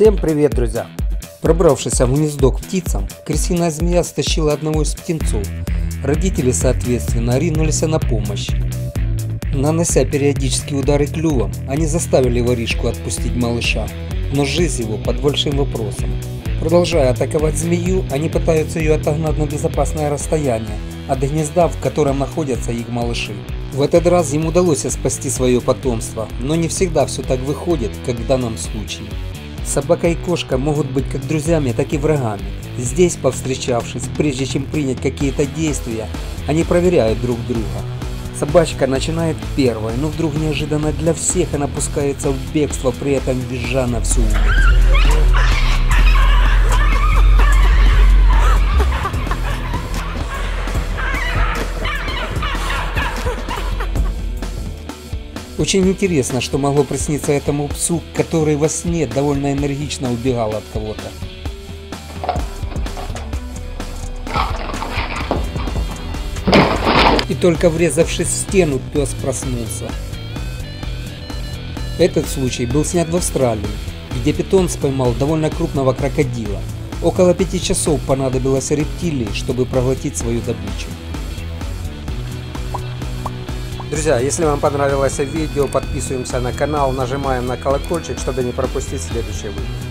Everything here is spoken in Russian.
Всем привет, друзья! Пробравшись в гнездо к птицам, крысиная змея стащила одного из птенцов. Родители, соответственно, ринулись на помощь. Нанося периодические удары клювом, они заставили воришку отпустить малыша, но жизнь его под большим вопросом. Продолжая атаковать змею, они пытаются ее отогнать на безопасное расстояние от гнезда, в котором находятся их малыши. В этот раз им удалось спасти свое потомство, но не всегда все так выходит, как в данном случае. Собака и кошка могут быть как друзьями, так и врагами. Здесь, повстречавшись, прежде чем принять какие-то действия, они проверяют друг друга. Собачка начинает первой, но вдруг неожиданно для всех она пускается в бегство, при этом визжа на всю улицу. Очень интересно, что могло присниться этому псу, который во сне довольно энергично убегал от кого-то. И только врезавшись в стену, пес проснулся. Этот случай был снят в Австралии, где питомец поймал довольно крупного крокодила. Около 5 часов понадобилось рептилии, чтобы проглотить свою добычу. Друзья, если вам понравилось видео, подписываемся на канал, нажимаем на колокольчик, чтобы не пропустить следующее видео.